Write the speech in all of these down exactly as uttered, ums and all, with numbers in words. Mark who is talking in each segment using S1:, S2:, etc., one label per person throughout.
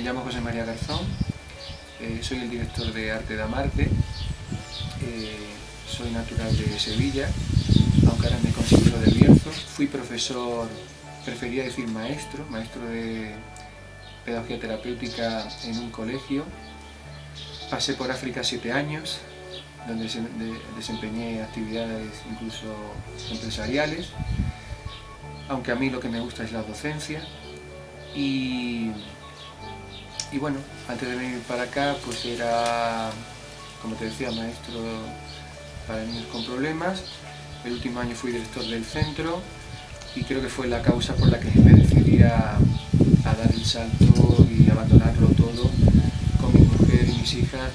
S1: Me llamo José María Garzón, eh, soy el director de Arte da Marte, eh, soy natural de Sevilla, aunque ahora me considero de Bierzo. Fui profesor, prefería decir maestro, maestro de pedagogía terapéutica en un colegio. Pasé por África siete años, donde desempeñé actividades incluso empresariales, aunque a mí lo que me gusta es la docencia. Y, y bueno, antes de venir para acá, pues era, como te decía, maestro para niños con problemas. El último año fui director del centro y creo que fue la causa por la que me decidí a, a dar el salto y abandonarlo todo con mi mujer y mis hijas.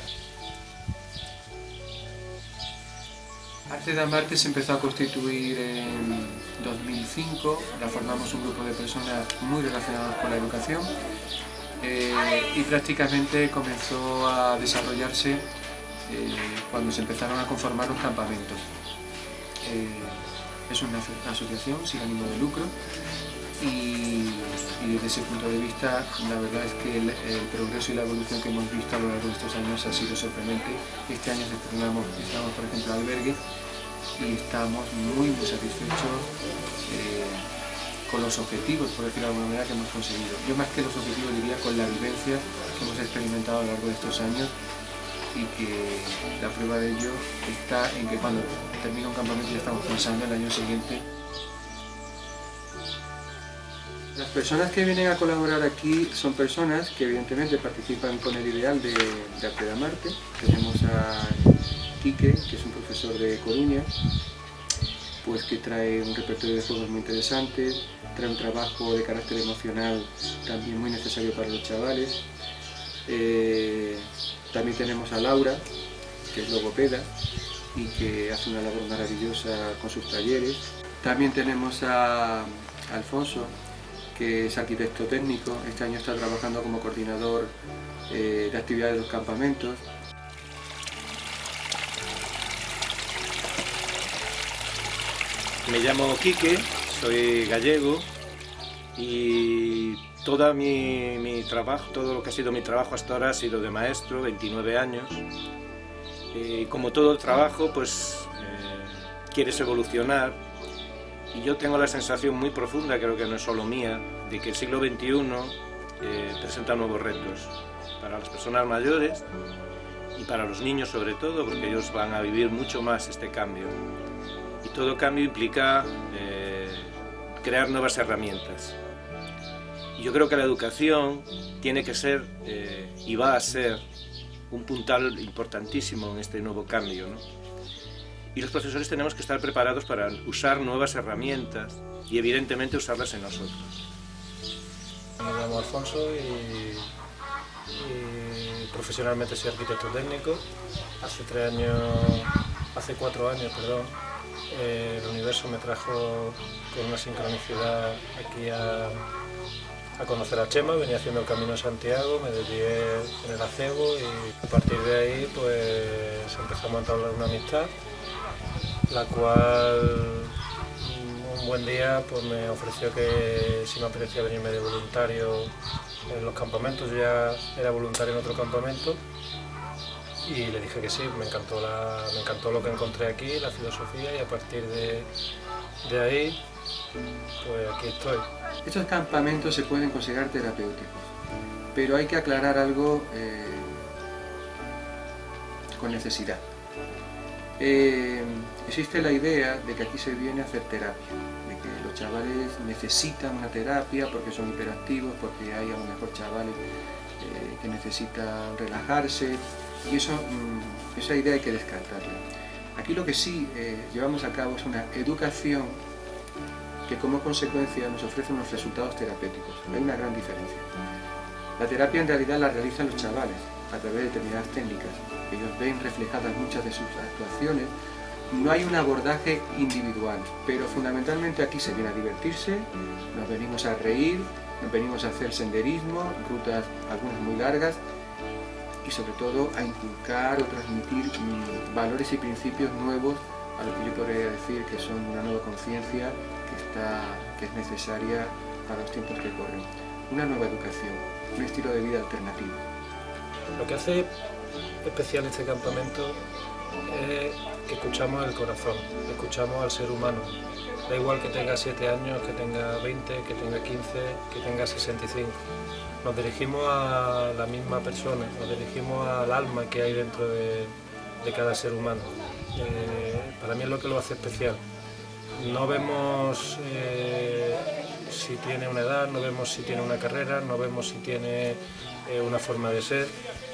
S1: Arte da Marte se empezó a constituir en dos mil cinco, la formamos un grupo de personas muy relacionadas con la educación eh, y prácticamente comenzó a desarrollarse eh, cuando se empezaron a conformar los campamentos. Eh, es una asociación sin ánimo de lucro y, y desde ese punto de vista la verdad es que el, el progreso y la evolución que hemos visto a lo largo de estos años ha sido sorprendente. Este año estrenamos, estamos por ejemplo albergue y estamos muy muy satisfechos eh, con los objetivos, por decirlo de alguna manera, que hemos conseguido. Yo más que los objetivos diría con la vivencia que hemos experimentado a lo largo de estos años, y que la prueba de ello está en que cuando termina un campamento ya estamos pensando en el año siguiente. Las personas que vienen a colaborar aquí son personas que evidentemente participan con el ideal de, de Arte da Marte. Tenemos a Quique, que es un profesor de Coruña, pues que trae un repertorio de juegos muy interesante, trae un trabajo de carácter emocional también muy necesario para los chavales. Eh, también tenemos a Laura, que es logopeda y que hace una labor maravillosa con sus talleres. También tenemos a Alfonso, que es arquitecto técnico. Este año está trabajando como coordinador eh, de actividades de los campamentos.
S2: Me llamo Quique, soy gallego y todo mi, mi trabajo, todo lo que ha sido mi trabajo hasta ahora ha sido de maestro, veintinueve años. Y como todo trabajo, pues eh, quieres evolucionar. Y yo tengo la sensación muy profunda, creo que no es solo mía, de que el siglo veintiuno eh, presenta nuevos retos para las personas mayores y para los niños sobre todo, porque ellos van a vivir mucho más este cambio. Y todo cambio implica eh, crear nuevas herramientas. Y yo creo que la educación tiene que ser eh, y va a ser un puntal importantísimo en este nuevo cambio, ¿no? Y los profesores tenemos que estar preparados para usar nuevas herramientas y evidentemente usarlas en nosotros.
S3: Me llamo Alfonso y, y profesionalmente soy arquitecto técnico. Hace tres años, hace cuatro años, perdón, eh, el universo me trajo con una sincronicidad aquí a, a conocer a Chema. Venía haciendo el Camino de Santiago, me desvié en el acebo y a partir de ahí pues empezamos a entablar una amistad, la cual un buen día pues me ofreció que si me apetecía venirme de voluntario en los campamentos. Yo ya era voluntario en otro campamento y le dije que sí. Me encantó, la, me encantó lo que encontré aquí, la filosofía, y a partir de, de ahí pues aquí estoy.
S1: Estos campamentos se pueden considerar terapéuticos, pero hay que aclarar algo eh, con necesidad. Eh, existe la idea de que aquí se viene a hacer terapia, de que los chavales necesitan una terapia porque son hiperactivos, porque hay a lo mejor chavales eh, que necesitan relajarse, y eso, mm, esa idea hay que descartarla. Aquí lo que sí eh, llevamos a cabo es una educación que como consecuencia nos ofrece unos resultados terapéuticos. Hay una gran diferencia. La terapia en realidad la realizan los chavales a través de determinadas técnicas. Ellos ven reflejadas muchas de sus actuaciones. No hay un abordaje individual, pero fundamentalmente aquí se viene a divertirse, nos venimos a reír, nos venimos a hacer senderismo, rutas algunas muy largas, y sobre todo a inculcar o transmitir mmm, valores y principios nuevos a lo que yo podría decir que son una nueva conciencia que, está, que es necesaria para los tiempos que corren. Una nueva educación. un estilo de vida alternativo.
S3: Lo que hace especial este campamento es que escuchamos el corazón, escuchamos al ser humano. Da igual que tenga siete años, que tenga veinte, que tenga quince, que tenga sesenta y cinco. Nos dirigimos a la misma persona, nos dirigimos al alma que hay dentro de, de cada ser humano. Eh, para mí es lo que lo hace especial. No vemos eh, si tiene una edad, no vemos si tiene una carrera, no vemos si tiene eh, una forma de ser.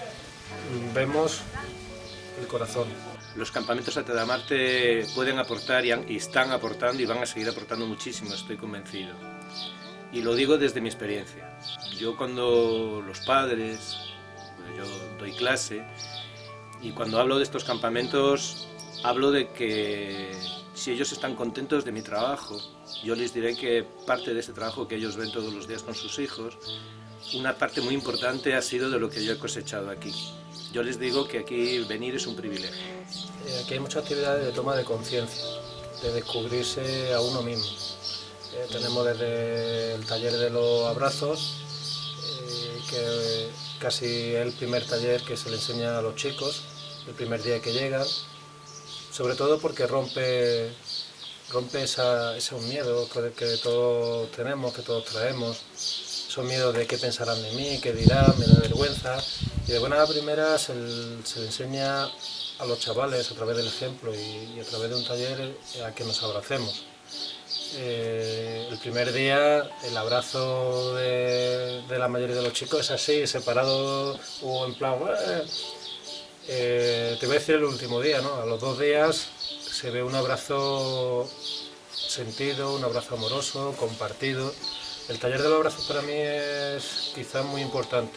S3: Vemos el corazón.
S2: Los campamentos a Tedamarte pueden aportar y, han, y están aportando y van a seguir aportando muchísimo, estoy convencido. Y lo digo desde mi experiencia. Yo cuando los padres, yo doy clase, y cuando hablo de estos campamentos, hablo de que si ellos están contentos de mi trabajo, yo les diré que parte de ese trabajo que ellos ven todos los días con sus hijos, una parte muy importante ha sido de lo que yo he cosechado aquí. Yo les digo que aquí venir es un privilegio.
S3: Aquí hay muchas actividades de toma de conciencia, de descubrirse a uno mismo. Eh, tenemos desde el taller de los abrazos, eh, que casi es el primer taller que se le enseña a los chicos, el primer día que llegan, sobre todo porque rompe, rompe esa, ese miedo que todos tenemos, que todos traemos. Esos miedos de qué pensarán de mí, qué dirán, me da vergüenza. Y de buena primera se, se le enseña a los chavales a través del ejemplo y, y a través de un taller a que nos abracemos. Eh, el primer día el abrazo de, de la mayoría de los chicos es así, separado o en plan... Eh, eh, te voy a decir el último día, ¿no? A los dos días se ve un abrazo sentido, un abrazo amoroso, compartido. El taller de los abrazos para mí es quizás muy importante.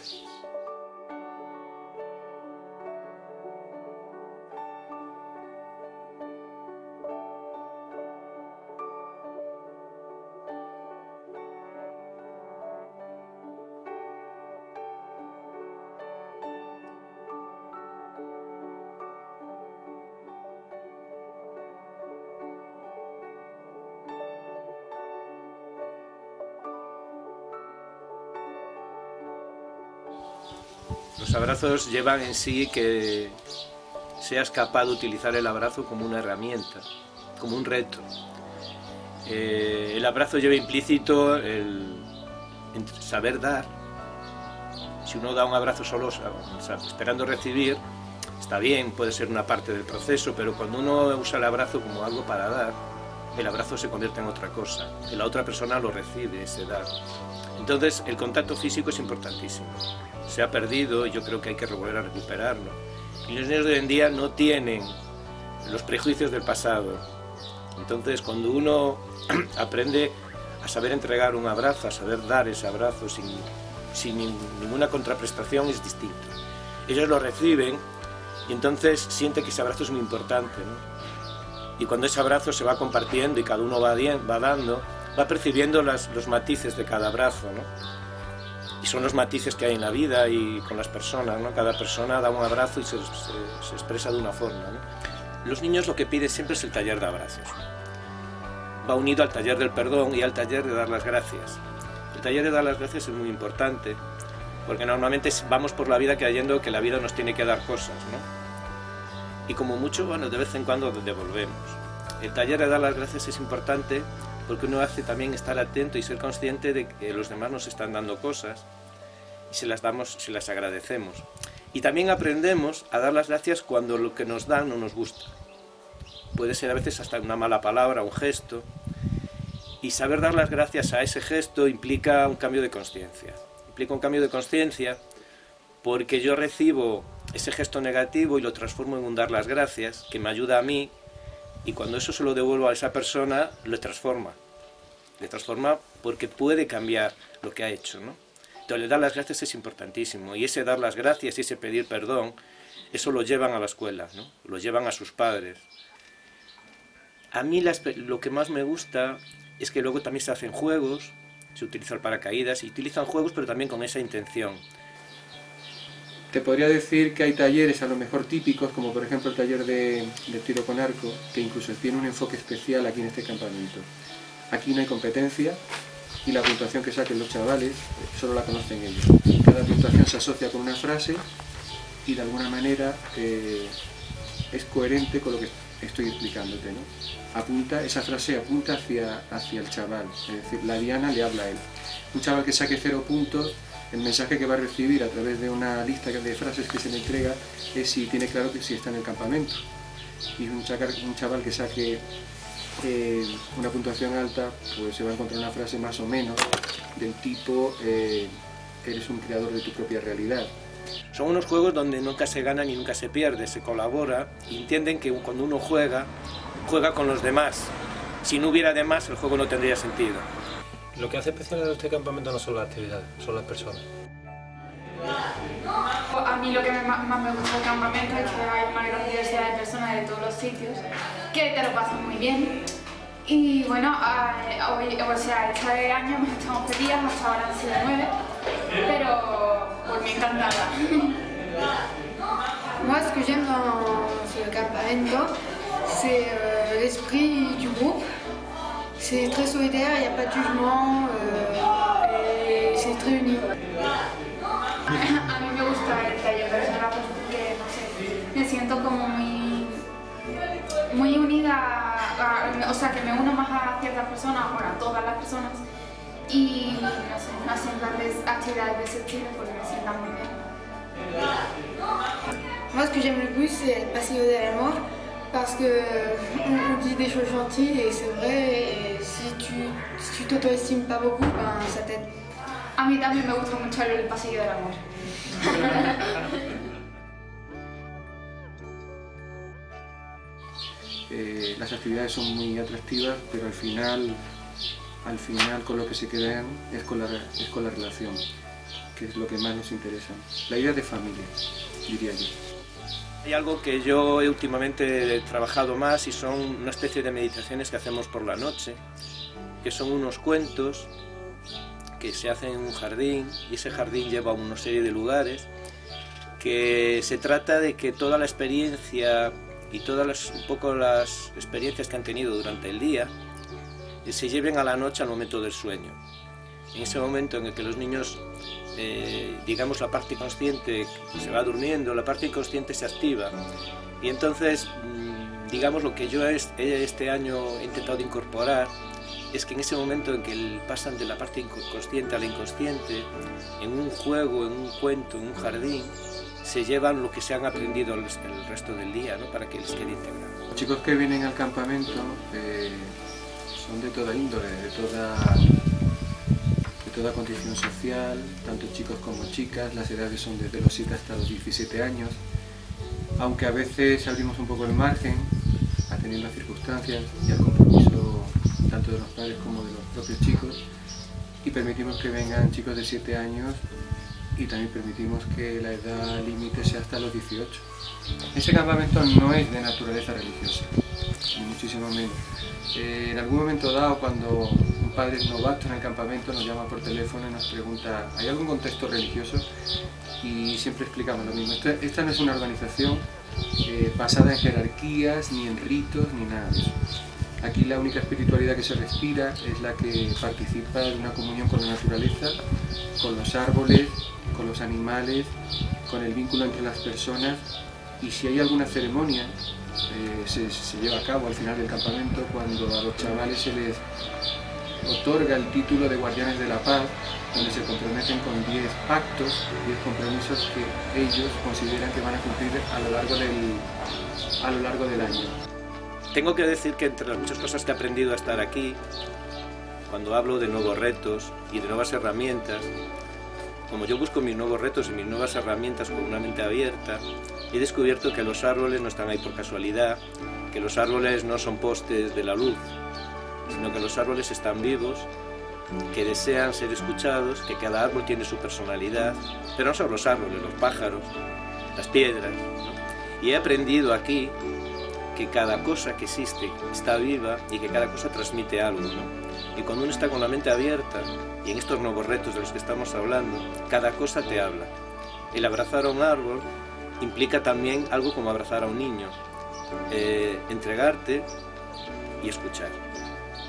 S2: Los abrazos llevan en sí que seas capaz de utilizar el abrazo como una herramienta, como un reto. Eh, el abrazo lleva implícito el, el saber dar. Si uno da un abrazo solo, o sea, esperando recibir, está bien, puede ser una parte del proceso, pero cuando uno usa el abrazo como algo para dar, el abrazo se convierte en otra cosa, que la otra persona lo recibe, ese dar. Entonces, el contacto físico es importantísimo. Se ha perdido y yo creo que hay que volver a recuperarlo. Y los niños de hoy en día no tienen los prejuicios del pasado. Entonces, cuando uno aprende a saber entregar un abrazo, a saber dar ese abrazo sin, sin ninguna contraprestación, es distinto. Ellos lo reciben y entonces sienten que ese abrazo es muy importante, ¿no? Y cuando ese abrazo se va compartiendo y cada uno va, va dando, va percibiendo las, los matices de cada abrazo, ¿no? Y son los matices que hay en la vida y con las personas, ¿no? Cada persona da un abrazo y se, se, se expresa de una forma, ¿no? Los niños lo que piden siempre es el taller de abrazos. Va unido al taller del perdón y al taller de dar las gracias. El taller de dar las gracias es muy importante porque normalmente vamos por la vida creyendo que la vida nos tiene que dar cosas, ¿no? Y como mucho, bueno, de vez en cuando devolvemos. El taller de dar las gracias es importante porque uno hace también estar atento y ser consciente de que los demás nos están dando cosas y se las damos, se las agradecemos. Y también aprendemos a dar las gracias cuando lo que nos dan no nos gusta. Puede ser a veces hasta una mala palabra, un gesto. Y saber dar las gracias a ese gesto implica un cambio de conciencia. Implica un cambio de conciencia porque yo recibo ese gesto negativo y lo transformo en un dar las gracias, que me ayuda a mí. Y cuando eso se lo devuelvo a esa persona, lo transforma. Le transforma porque puede cambiar lo que ha hecho, ¿no? Entonces, el dar las gracias es importantísimo. Y ese dar las gracias y ese pedir perdón, eso lo llevan a la escuela, ¿no? Lo llevan a sus padres. A mí las, lo que más me gusta es que luego también se hacen juegos, se utiliza el paracaídas, y utilizan juegos pero también con esa intención.
S1: Te podría decir que hay talleres a lo mejor típicos, como por ejemplo el taller de, de tiro con arco, que incluso tiene un enfoque especial aquí en este campamento. Aquí no hay competencia, y la puntuación que saquen los chavales solo la conocen ellos. Cada puntuación se asocia con una frase y de alguna manera eh, es coherente con lo que estoy explicándote, ¿no? Apunta, esa frase apunta hacia, hacia el chaval, es decir, la diana le habla a él. Un chaval que saque cero puntos, el mensaje que va a recibir a través de una lista de frases que se le entrega es si tiene claro que si está en el campamento. Y un chaval, un chaval que saque eh, una puntuación alta, pues se va a encontrar una frase más o menos del tipo eh, eres un creador de tu propia realidad.
S2: Son unos juegos donde nunca se gana ni nunca se pierde, se colabora y entienden que cuando uno juega, juega con los demás. Si no hubiera demás, el juego no tendría sentido.
S3: Lo que hace especial a este campamento no son las actividades, son las personas.
S4: A mí lo que más me gusta del campamento es que hay una gran diversidad de personas de todos los sitios, que te lo pasas muy bien. Y bueno, hoy, o sea, este año hemos estado once días, hasta ahora han sido nueve, pero pues me encantaba.
S5: Moi, ce que j'aime dans ce campamento, c'est euh, l'esprit du groupe. C'est très solidaire, il n'y a pas de jugement euh, et c'est très uni.
S4: A mí me gusta el taller de personas porque, no sé, me siento como muy, muy unida, a, o sea, que me uno más a ciertas personas, bueno, a todas las personas, y no sé, no hacen darles actividades de ese estilo porque me sientan muy bien.
S5: Moi, ce que j'aime le plus, c'est le pasillo de l'amour, parce qu'on on dit des choses gentilles et c'est vrai, et si tu si tu t'auto-estimes pas beaucoup, ben, ça t'aide.
S4: A mí también me gusta mucho el pasillo del amor.
S1: Eh, las actividades son muy atractivas, pero al final, al final con lo que se quedan es con, la, es con la relación, que es lo que más nos interesa. La idea de familia, diría yo.
S2: Hay algo que yo he últimamente trabajado más y son una especie de meditaciones que hacemos por la noche, que son unos cuentos que se hacen en un jardín y ese jardín lleva a una serie de lugares, que se trata de que toda la experiencia y todas las, un poco las experiencias que han tenido durante el día se lleven a la noche al momento del sueño. En ese momento en el que los niños, eh, digamos, la parte consciente se va durmiendo, la parte inconsciente se activa y entonces, digamos, lo que yo este año he intentado incorporar es que en ese momento en que pasan de la parte inconsciente a la inconsciente, en un juego, en un cuento, en un jardín, se llevan lo que se han aprendido el, el resto del día, ¿no? Para que les quede integrado.
S1: Los chicos que vienen al campamento eh, son de toda índole, de toda, de toda condición social, tanto chicos como chicas, las edades son desde los siete hasta los diecisiete años, aunque a veces abrimos un poco el margen, atendiendo a circunstancias y al compromiso tanto de los padres como de los propios chicos, y permitimos que vengan chicos de siete años y también permitimos que la edad límite sea hasta los dieciocho. Ese campamento no es de naturaleza religiosa, ni muchísimo menos. Eh, en algún momento dado, cuando un padre novato en el campamento nos llama por teléfono y nos pregunta ¿hay algún contexto religioso? Y siempre explicamos lo mismo. Esta, esta no es una organización eh, basada en jerarquías, ni en ritos, ni nada de eso. Aquí la única espiritualidad que se respira es la que participa de una comunión con la naturaleza, con los árboles, con los animales, con el vínculo entre las personas, y si hay alguna ceremonia eh, se, se lleva a cabo al final del campamento cuando a los chavales se les otorga el título de guardianes de la paz, donde se comprometen con diez pactos, diez compromisos que ellos consideran que van a cumplir a lo largo del, a lo largo del año.
S2: Tengo que decir que entre las muchas cosas que he aprendido a estar aquí, cuando hablo de nuevos retos y de nuevas herramientas, como yo busco mis nuevos retos y mis nuevas herramientas con una mente abierta, he descubierto que los árboles no están ahí por casualidad, que los árboles no son postes de la luz, sino que los árboles están vivos, que desean ser escuchados, que cada árbol tiene su personalidad, pero no solo los árboles, los pájaros, las piedras, ¿no? Y he aprendido aquí que cada cosa que existe está viva y que cada cosa transmite algo, ¿no? Y cuando uno está con la mente abierta, y en estos nuevos retos de los que estamos hablando, cada cosa te habla. El abrazar a un árbol implica también algo como abrazar a un niño, eh, entregarte y escuchar.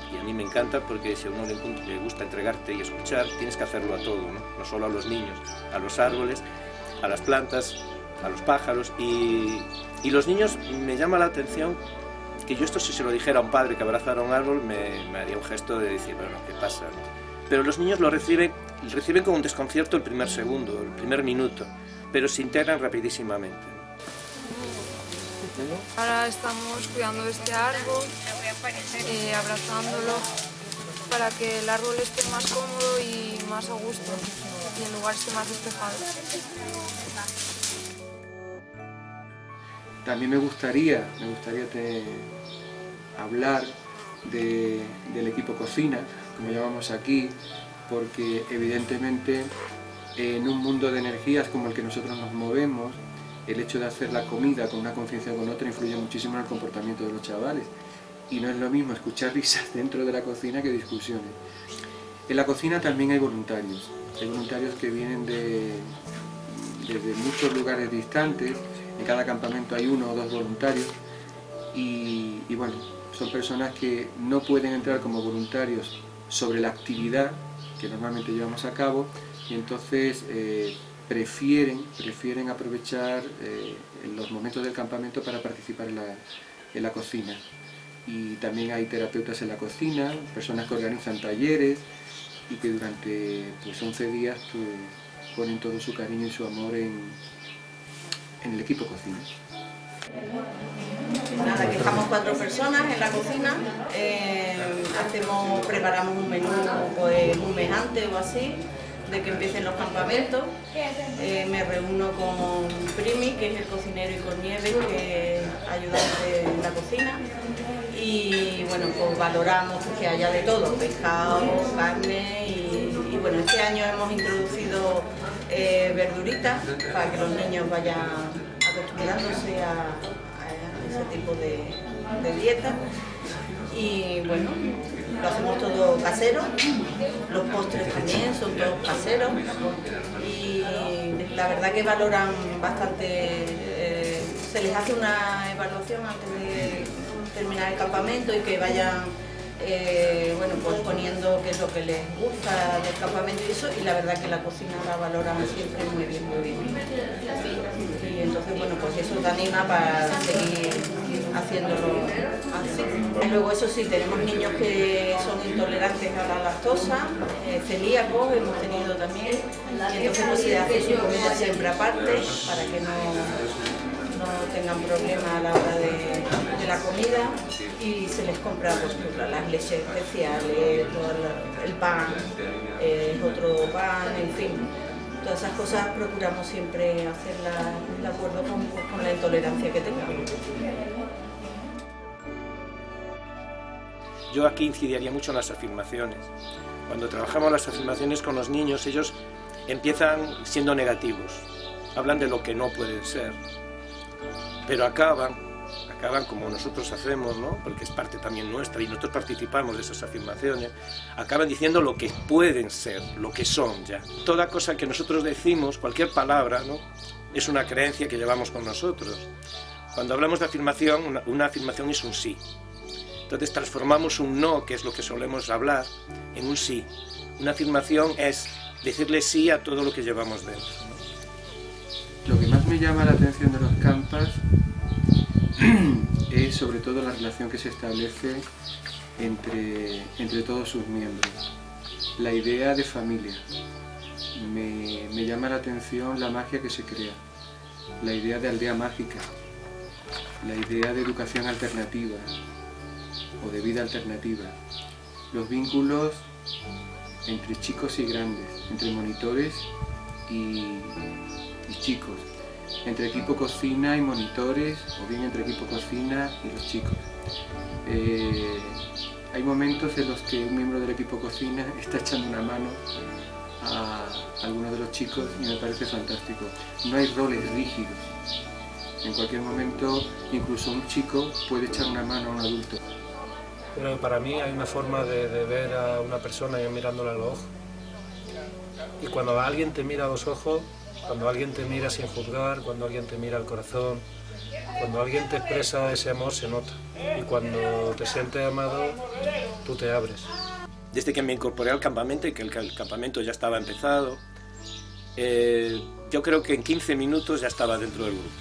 S2: Y a mí me encanta porque si a uno le, le gusta entregarte y escuchar, tienes que hacerlo a todo, ¿no? No solo a los niños, a los árboles, a las plantas, a los pájaros. Y, y los niños, me llama la atención que yo esto si se lo dijera a un padre que abrazara un árbol, me, me haría un gesto de decir, bueno, ¿qué pasa? Pero los niños lo reciben, reciben con un desconcierto el primer segundo, el primer minuto, pero se integran rapidísimamente, ¿no?
S6: Ahora estamos cuidando de este árbol, eh, abrazándolo para que el árbol esté más cómodo y más a gusto y el lugar esté más despejado.
S1: También me gustaría, me gustaría te, hablar de, del equipo cocina, como llamamos aquí, porque evidentemente en un mundo de energías como el que nosotros nos movemos, el hecho de hacer la comida con una conciencia o con otra influye muchísimo en el comportamiento de los chavales. Y no es lo mismo escuchar risas dentro de la cocina que discusiones. En la cocina también hay voluntarios. Hay voluntarios que vienen de, desde muchos lugares distantes. En cada campamento hay uno o dos voluntarios. Y, y bueno, son personas que no pueden entrar como voluntarios sobre la actividad que normalmente llevamos a cabo. Y entonces eh, prefieren, prefieren aprovechar eh, los momentos del campamento para participar en la, en la cocina. Y también hay terapeutas en la cocina, personas que organizan talleres y que durante pues, once días pues, ponen todo su cariño y su amor en, en el equipo cocina.
S7: Nada, que estamos cuatro personas en la cocina, eh, hacemos, preparamos un menú pues, un mes antes o así, de que empiecen los campamentos. Eh, me reúno con Primi, que es el cocinero, y con Nieves, que es ayudante en la cocina. Y bueno, pues valoramos que haya de todo, pescado, carne y, y bueno, este año hemos introducido eh, verduritas para que los niños vayan acostumbrándose a, a ese tipo de, de dieta. Y bueno, lo hacemos todo casero, los postres también son todos caseros y la verdad que valoran bastante, eh, se les hace una evaluación antes de terminar el campamento y que vayan eh, bueno, pues poniendo qué es lo que les gusta del campamento y eso, y la verdad que la cocina la valoran siempre muy bien, muy bien. Y entonces bueno, pues eso te anima para seguir haciéndolo así. Y luego eso sí, tenemos niños que son intolerantes a la lactosa, eh, celíacos hemos tenido también, y entonces pues se hace su comida siempre aparte para que no, no tengan problemas a la hora de, de la comida, y se les compra pues, las leches especiales, todo el, el pan, eh, otro pan, en fin. Todas esas cosas procuramos siempre hacerlas de acuerdo con, con la intolerancia que tengan.
S2: Yo aquí incidiría mucho en las afirmaciones. Cuando trabajamos las afirmaciones con los niños, ellos empiezan siendo negativos, hablan de lo que no pueden ser, pero acaban, acaban como nosotros hacemos, ¿no? Porque es parte también nuestra y nosotros participamos de esas afirmaciones, acaban diciendo lo que pueden ser, lo que son ya. Toda cosa que nosotros decimos, cualquier palabra, ¿no? Es una creencia que llevamos con nosotros. Cuando hablamos de afirmación, una, una afirmación es un sí. Entonces transformamos un no, que es lo que solemos hablar, en un sí. Una afirmación es decirle sí a todo lo que llevamos dentro, ¿no?
S1: Lo que más me llama la atención de los campas es sobre todo la relación que se establece entre, entre todos sus miembros. La idea de familia. Me, me llama la atención la magia que se crea. La idea de aldea mágica. La idea de educación alternativa o de vida alternativa, los vínculos entre chicos y grandes, entre monitores y, y chicos, entre equipo cocina y monitores, o bien entre equipo cocina y los chicos. Eh, hay momentos en los que un miembro del equipo cocina está echando una mano a alguno de los chicos y me parece fantástico. No hay roles rígidos. En cualquier momento, incluso un chico puede echar una mano a un adulto.
S3: Pero para mí hay una forma de, de ver a una persona y mirándola a los ojos. Y cuando alguien te mira a los ojos, Cuando alguien te mira sin juzgar, cuando alguien te mira al corazón, cuando alguien te expresa ese amor se nota. Y cuando te sientes amado, tú te abres.
S2: Desde que me incorporé al campamento y que el, el campamento ya estaba empezado, eh, yo creo que en quince minutos ya estaba dentro del grupo.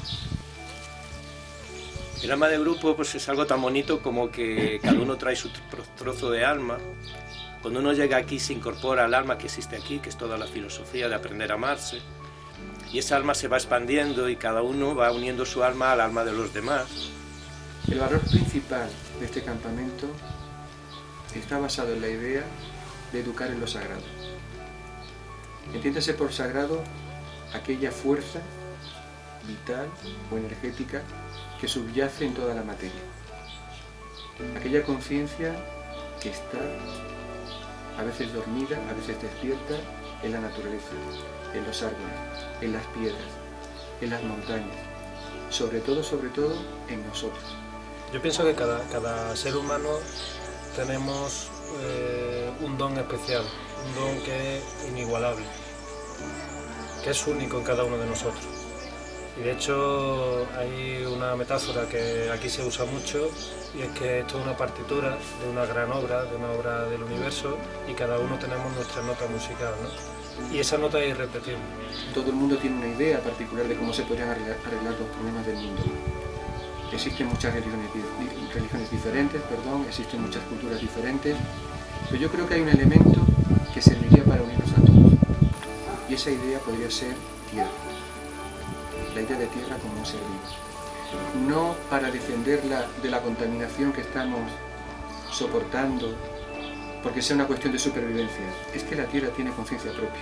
S2: El alma de grupo pues, es algo tan bonito como que cada uno trae su trozo de alma. Cuando uno llega aquí se incorpora al alma que existe aquí, que es toda la filosofía de aprender a amarse. Y esa alma se va expandiendo y cada uno va uniendo su alma al alma de los demás.
S1: El valor principal de este campamento está basado en la idea de educar en lo sagrado. Entiéndase por sagrado aquella fuerza vital o energética que subyace en toda la materia. Aquella conciencia que está a veces dormida, a veces despierta en la naturaleza, en los árboles, en las piedras, en las montañas, sobre todo, sobre todo, en nosotros.
S3: Yo pienso que cada, cada ser humano tenemos eh, un don especial, un don que es inigualable, que es único en cada uno de nosotros. Y de hecho hay una metáfora que aquí se usa mucho y es que esto es una partitura de una gran obra, de una obra del universo y cada uno tenemos nuestra nota musical, ¿no? Y esa nota es irrepetible.
S1: Todo el mundo tiene una idea particular de cómo se podrían arreglar, arreglar los problemas del mundo. Existen muchas religiones, religiones diferentes, perdón, existen muchas culturas diferentes, pero yo creo que hay un elemento que serviría para unirnos a todos. Y esa idea podría ser tierra. La idea de tierra como un ser vivo. No para defenderla de la contaminación que estamos soportando, porque sea una cuestión de supervivencia. Es que la tierra tiene conciencia propia.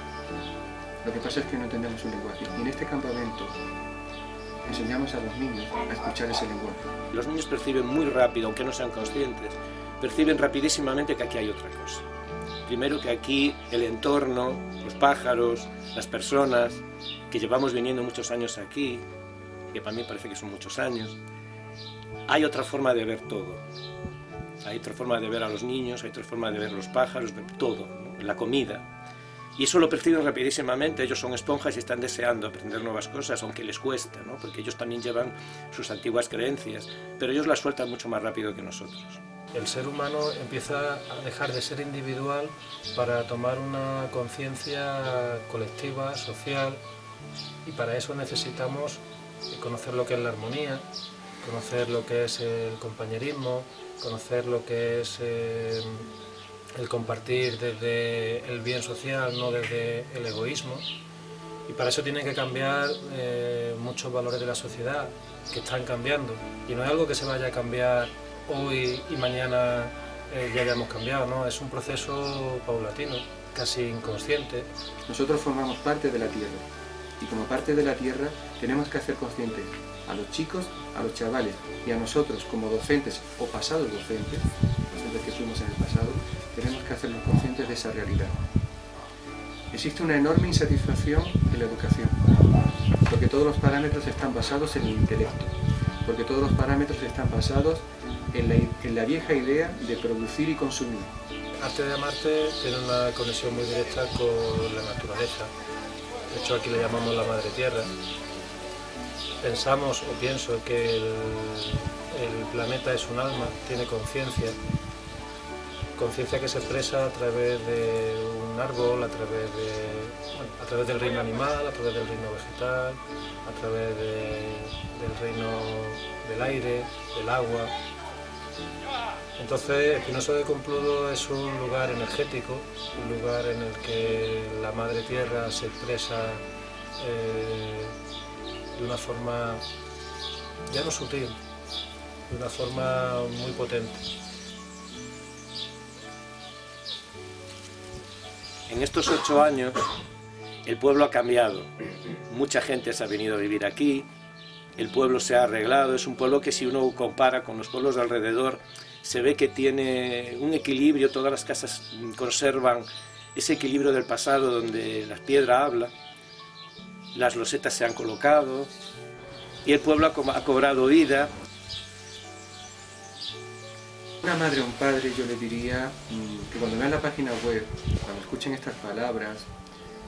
S1: Lo que pasa es que no entendemos su lenguaje. Y en este campamento enseñamos a los niños a escuchar ese lenguaje.
S2: Los niños perciben muy rápido, aunque no sean conscientes, perciben rapidísimamente que aquí hay otra cosa. Primero que aquí el entorno, los pájaros, las personas, que llevamos viniendo muchos años aquí, que para mí parece que son muchos años, hay otra forma de ver todo. Hay otra forma de ver a los niños, hay otra forma de ver los pájaros, ver todo, ¿no? La comida. Y eso lo perciben rapidísimamente, ellos son esponjas y están deseando aprender nuevas cosas, aunque les cuesta, ¿no? Porque ellos también llevan sus antiguas creencias, pero ellos las sueltan mucho más rápido que nosotros.
S3: El ser humano empieza a dejar de ser individual para tomar una conciencia colectiva, social, y para eso necesitamos conocer lo que es la armonía, conocer lo que es el compañerismo, conocer lo que es eh, el compartir desde el bien social, no desde el egoísmo. Y para eso tienen que cambiar eh, muchos valores de la sociedad, que están cambiando. Y no es algo que se vaya a cambiar hoy y mañana eh, ya hayamos cambiado, ¿no? Es un proceso paulatino, casi inconsciente.
S1: Nosotros formamos parte de la tierra. Y como parte de la tierra tenemos que hacer conscientes a los chicos, a los chavales y a nosotros como docentes o pasados docentes, docentes que fuimos en el pasado, tenemos que hacernos conscientes de esa realidad. Existe una enorme insatisfacción en la educación, porque todos los parámetros están basados en el intelecto, porque todos los parámetros están basados en la, en la vieja idea de producir y consumir.
S3: Arte de Amarte tiene una conexión muy directa con la naturaleza. De hecho, aquí le llamamos la Madre Tierra. Pensamos o pienso que el, el planeta es un alma, tiene conciencia, conciencia que se expresa a través de un árbol, a través, de, bueno, a través del reino animal, a través del reino vegetal, a través de, del reino del aire, del agua. Entonces, Espinosa de Compludo es un lugar energético, un lugar en el que la Madre Tierra se expresa eh, de una forma ya no sutil, de una forma muy potente.
S2: En estos ocho años el pueblo ha cambiado, mucha gente se ha venido a vivir aquí, el pueblo se ha arreglado, es un pueblo que si uno compara con los pueblos de alrededor se ve que tiene un equilibrio, todas las casas conservan ese equilibrio del pasado donde la piedra habla, las losetas se han colocado y el pueblo ha, co ha cobrado vida.
S1: Una madre o un padre yo le diría que cuando vean la página web, cuando escuchen estas palabras,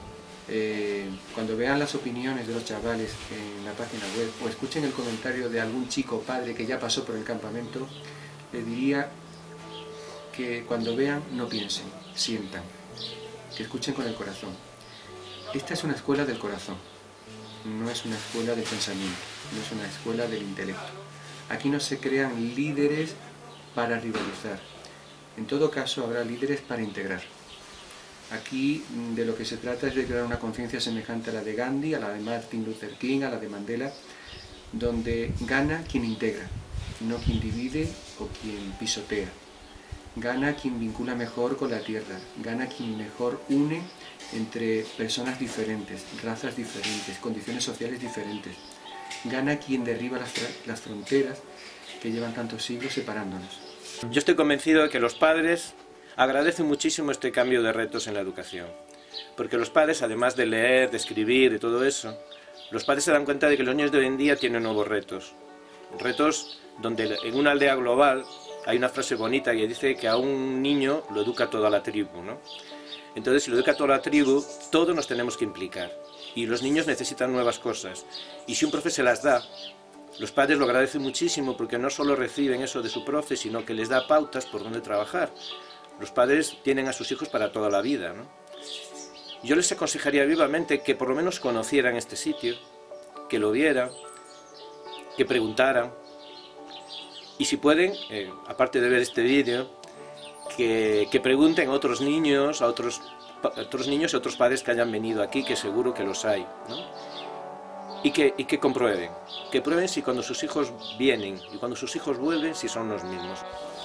S1: Eh, cuando vean las opiniones de los chavales en la página web o escuchen el comentario de algún chico padre que ya pasó por el campamento, les diría que cuando vean no piensen, sientan, que escuchen con el corazón. Esta es una escuela del corazón, no es una escuela del pensamiento, no es una escuela del intelecto. Aquí no se crean líderes para rivalizar, en todo caso habrá líderes para integrar. Aquí de lo que se trata es de crear una conciencia semejante a la de Gandhi, a la de Martin Luther King, a la de Mandela, donde gana quien integra, no quien divide o quien pisotea. Gana quien vincula mejor con la tierra, gana quien mejor une entre personas diferentes, razas diferentes, condiciones sociales diferentes. Gana quien derriba las, las fronteras que llevan tantos siglos separándonos.
S2: Yo estoy convencido de que los padres agradecen muchísimo este cambio de retos en la educación, porque los padres, además de leer, de escribir, de todo eso, los padres se dan cuenta de que los niños de hoy en día tienen nuevos retos. Retos donde en una aldea global hay una frase bonita que dice que a un niño lo educa toda la tribu, ¿no? Entonces, si lo educa toda la tribu, todos nos tenemos que implicar. Y los niños necesitan nuevas cosas. Y si un profe se las da, los padres lo agradecen muchísimo porque no solo reciben eso de su profe, sino que les da pautas por dónde trabajar. Los padres tienen a sus hijos para toda la vida, ¿no? Yo les aconsejaría vivamente que por lo menos conocieran este sitio, que lo vieran, que preguntaran, y si pueden, eh, aparte de ver este vídeo, que, que pregunten a otros niños, a otros, a otros niños y a otros padres que hayan venido aquí, que seguro que los hay, ¿no? Y que, y que comprueben, que prueben si cuando sus hijos vienen y cuando sus hijos vuelven, si son los mismos.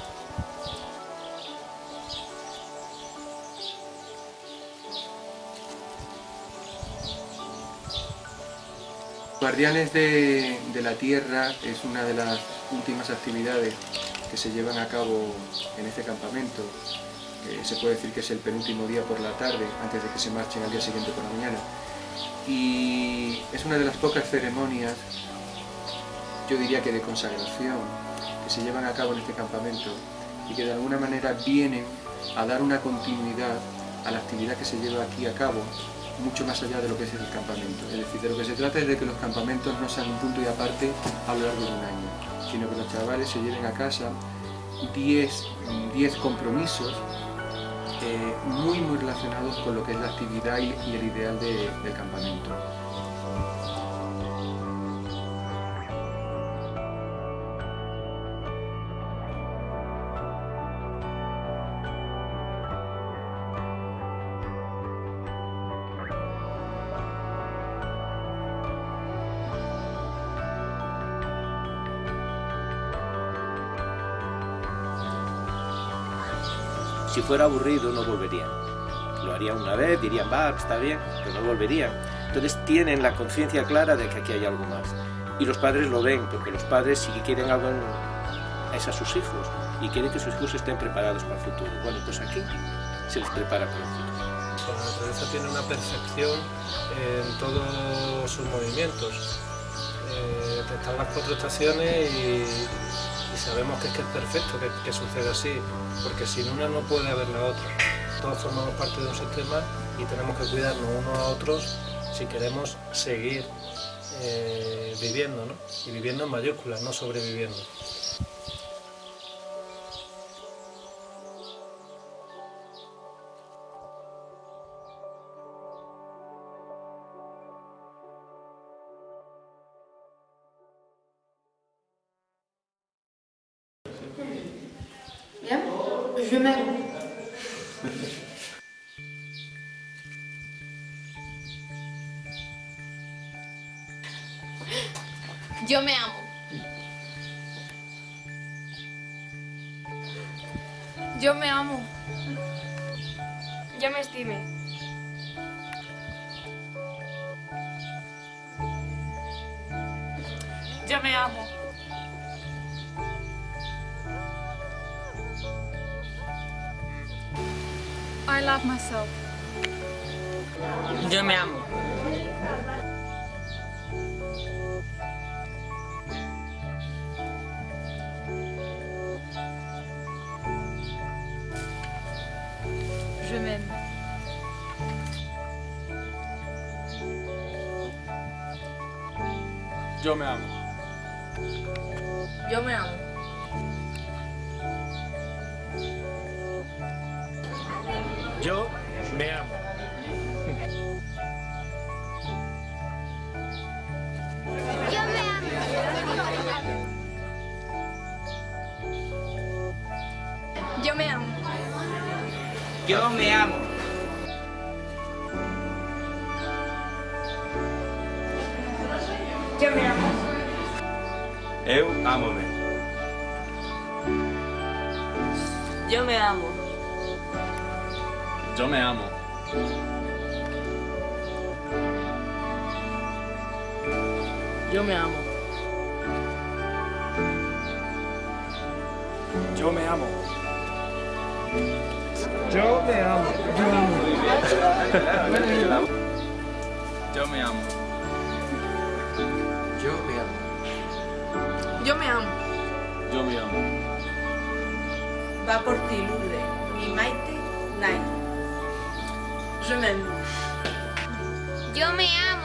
S1: Guardianes de, de la Tierra es una de las últimas actividades que se llevan a cabo en este campamento. Eh, se puede decir que es el penúltimo día por la tarde, antes de que se marchen al día siguiente por la mañana. Y es una de las pocas ceremonias, yo diría que de consagración, que se llevan a cabo en este campamento y que de alguna manera vienen a dar una continuidad a la actividad que se lleva aquí a cabo, mucho más allá de lo que es el campamento. Es decir, de lo que se trata es de que los campamentos no sean un punto y aparte a lo largo de un año, sino que los chavales se lleven a casa diez compromisos eh, muy muy relacionados con lo que es la actividad y, y el ideal de, del campamento.
S2: Si fuera aburrido no volverían. Lo harían una vez, dirían, va, está bien, pero no volverían. Entonces tienen la conciencia clara de que aquí hay algo más. Y los padres lo ven, porque los padres sí que quieren algo en, es a sus hijos y quieren que sus hijos estén preparados para el futuro. Bueno, pues aquí se les prepara para el futuro.
S3: La naturaleza tiene una perfección en todos sus movimientos. Eh, están las cuatro estaciones y, y sabemos que es que es perfecto que, que suceda así, porque sin una no puede haber la otra. Todos formamos parte de un sistema y tenemos que cuidarnos unos a otros si queremos seguir eh, viviendo, ¿no? Y viviendo en mayúsculas, no sobreviviendo.
S5: Bien, je m'aime.
S8: Yo me amo.
S6: Yo me amo. Yo me estime.
S8: Yo me amo.
S6: I love myself.
S9: Yo me amo.
S6: Je m'aime.
S3: Yo me amo.
S6: Yo me amo.
S3: Yo me amo.
S8: Yo me amo.
S6: Yo me amo.
S9: Yo me amo.
S6: Yo me amo.
S10: Eu amo-me.
S7: Yo me amo.
S10: Yo me amo.
S9: Yo me amo.
S3: Yo me amo. Yo me amo.
S10: Yo me amo.
S1: Yo me amo.
S6: Yo me amo.
S10: Yo me amo.
S7: Va por ti, Lourdes. Ni Maite, Nay.
S6: Je m'aime.
S8: Yo me amo.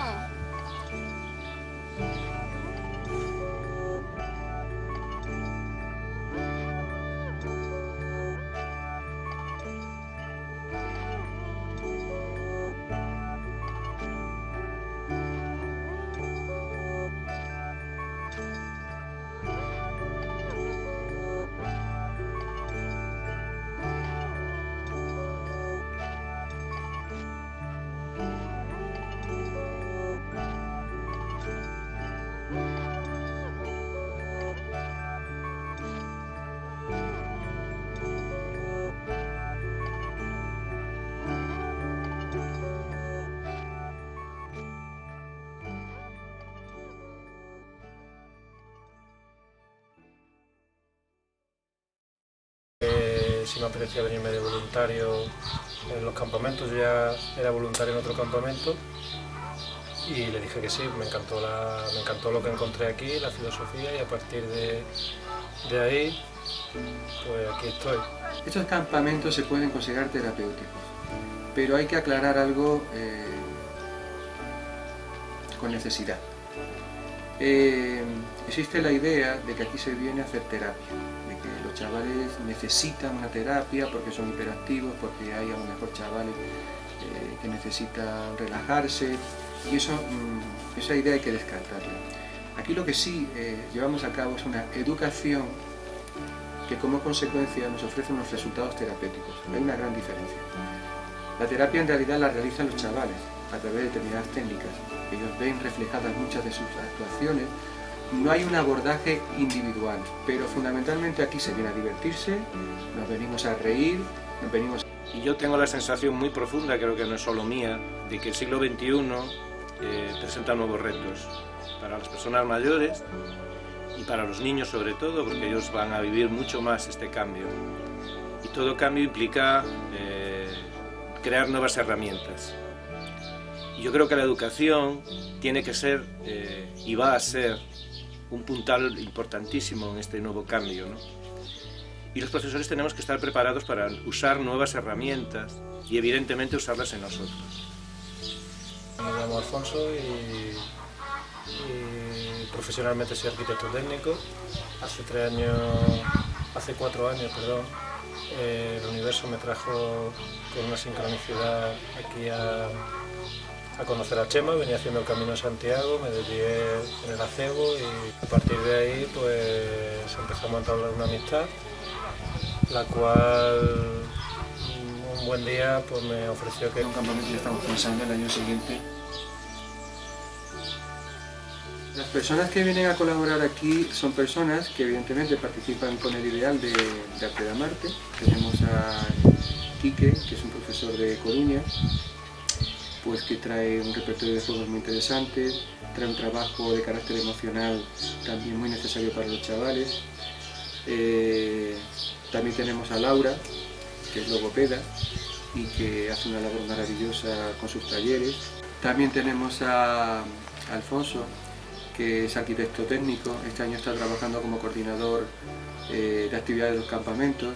S3: Eh, si me apetecía venirme de voluntario en los campamentos, yo ya era voluntario en otro campamento y le dije que sí, me encantó, la, me encantó lo que encontré aquí, la filosofía, y a partir de, de ahí, pues aquí estoy.
S1: Estos campamentos se pueden considerar terapéuticos, pero hay que aclarar algo eh, con necesidad. Eh, existe la idea de que aquí se viene a hacer terapia, de que los chavales necesitan una terapia porque son hiperactivos, porque hay a lo mejor chavales eh, que necesitan relajarse, y eso, mmm, esa idea hay que descartarla. Aquí lo que sí eh, llevamos a cabo es una educación que como consecuencia nos ofrece unos resultados terapéuticos. Hay una gran diferencia. La terapia en realidad la realizan los chavales a través de determinadas técnicas. Ellos ven reflejadas muchas de sus actuaciones. No hay un abordaje individual, pero fundamentalmente aquí se viene a divertirse, nos venimos a reír, nos venimos...
S2: Y yo tengo la sensación muy profunda, creo que no es solo mía, de que el siglo veintiuno eh, presenta nuevos retos para las personas mayores y para los niños sobre todo, porque ellos van a vivir mucho más este cambio. Y todo cambio implica eh, crear nuevas herramientas. Y yo creo que la educación tiene que ser eh, y va a ser un puntal importantísimo en este nuevo cambio, ¿no? Y los profesores tenemos que estar preparados para usar nuevas herramientas y evidentemente usarlas en nosotros.
S3: Me llamo Alfonso y, y profesionalmente soy arquitecto técnico. Hace tres años, hace cuatro años, perdón, eh, el universo me trajo con una sincronicidad aquí a, a conocer a Chema. Venía haciendo el Camino de Santiago, me desvié en el acebo y a partir de ahí pues empezamos a entablar una amistad, la cual un buen día pues me ofreció que...
S1: Un campamento ya estamos pensando el año siguiente. Las personas que vienen a colaborar aquí son personas que evidentemente participan con el ideal de, de Arte de Amarte. Tenemos a Quique, que es un profesor de Coruña, pues que trae un repertorio de juegos muy interesante, trae un trabajo de carácter emocional también muy necesario para los chavales. Eh, también tenemos a Laura, que es logopeda y que hace una labor maravillosa con sus talleres. También tenemos a Alfonso, que es arquitecto técnico. Este año está trabajando como coordinador eh, de actividades de los campamentos.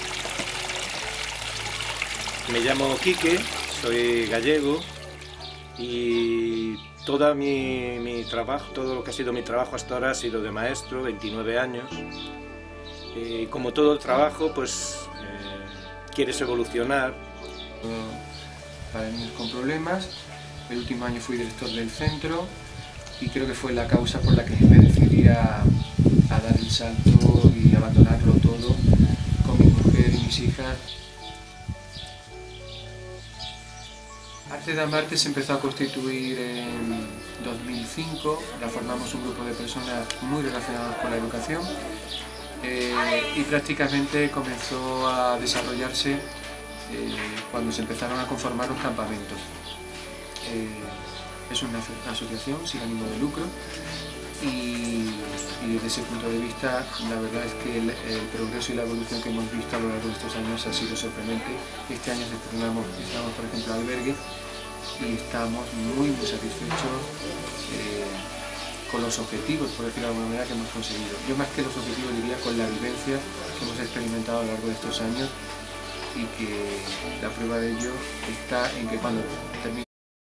S2: Me llamo Quique, soy gallego y todo mi, mi trabajo, todo lo que ha sido mi trabajo hasta ahora ha sido de maestro, veintinueve años. Y como todo el trabajo, pues eh, quieres evolucionar.
S1: Para niños con problemas, el último año fui director del centro y creo que fue la causa por la que me decidí a, a dar el salto y abandonarlo todo con mi mujer y mis hijas. Arte da Marte se empezó a constituir en dos mil cinco, la formamos un grupo de personas muy relacionadas con la educación eh, y prácticamente comenzó a desarrollarse eh, cuando se empezaron a conformar los campamentos. Eh, es una asociación sin ánimo de lucro y, y desde ese punto de vista la verdad es que el, el progreso y la evolución que hemos visto a lo largo de estos años ha sido sorprendente. Este año estrenamos, estamos por ejemplo albergue y estamos muy muy satisfechos eh, con los objetivos, por decirlo de alguna manera, que hemos conseguido. Yo más que los objetivos diría con la vivencia que hemos experimentado a lo largo de estos años y que la prueba de ello está en que cuando termine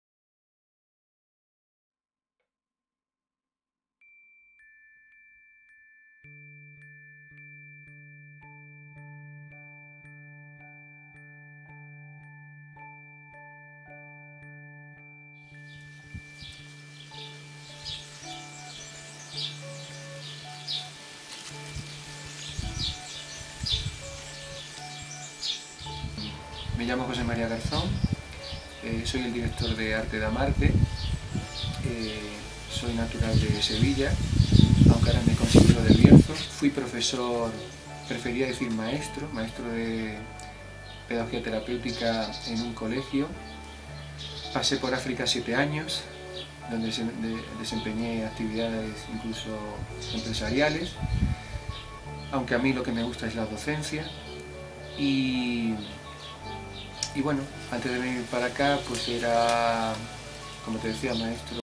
S1: Me llamo José María Garzón, eh, soy el director de Arte da Marte, eh, soy natural de Sevilla, aunque ahora me considero de Bierzo. Fui profesor, prefería decir maestro, maestro de pedagogía terapéutica en un colegio. Pasé por África siete años, donde desempeñé actividades incluso empresariales, aunque a mí lo que me gusta es la docencia. Y Y bueno, antes de venir para acá, pues era, como te decía, maestro